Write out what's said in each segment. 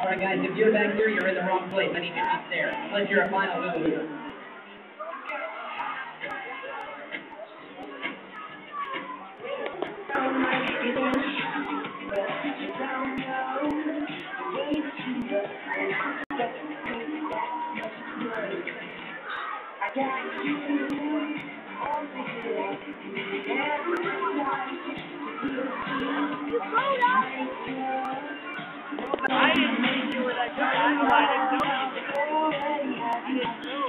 Alright guys, if you're back here, you're in the wrong place. I need your seats there. Unless you're a final move. I didn't mean you were that guy. I know I didn't know you. I didn't know.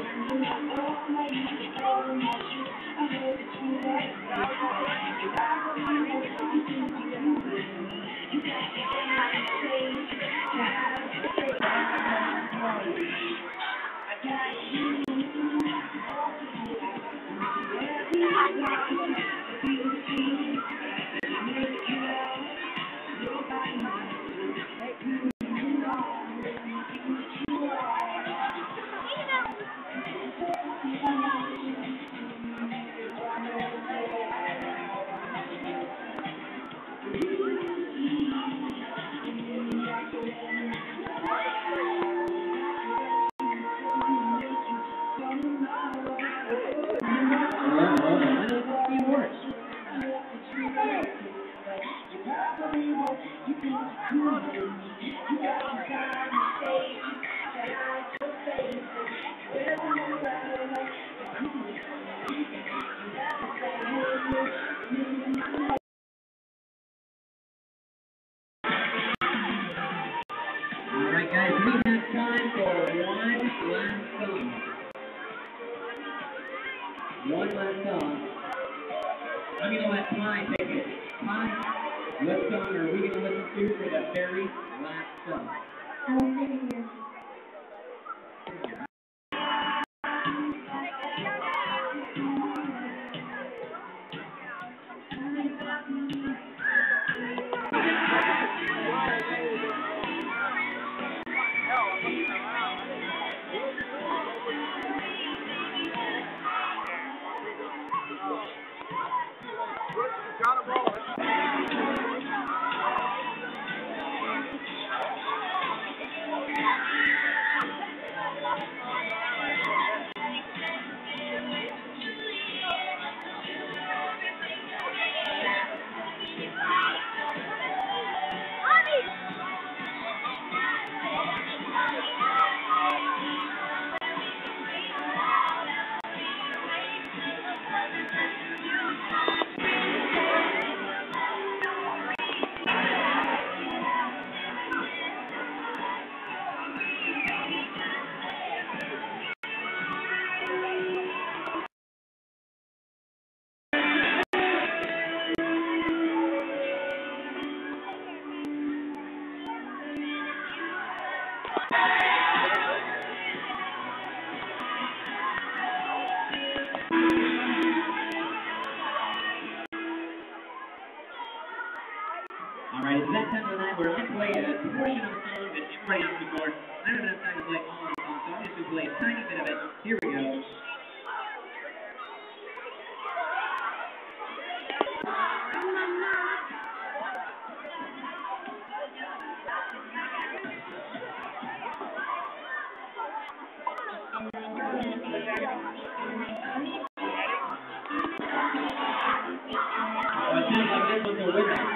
Alright guys, we have time for one last song. One last song. I'm going to let Ty pick it. Ty, what song are we going to listen to for the very last song? Alright, it's that time of the night where I play a portion of a song that you've already heard before. I don't have time to play all of the songs, so I'm just going to play a tiny bit of it. Here we go. Oh, it sounds like this one's a winner.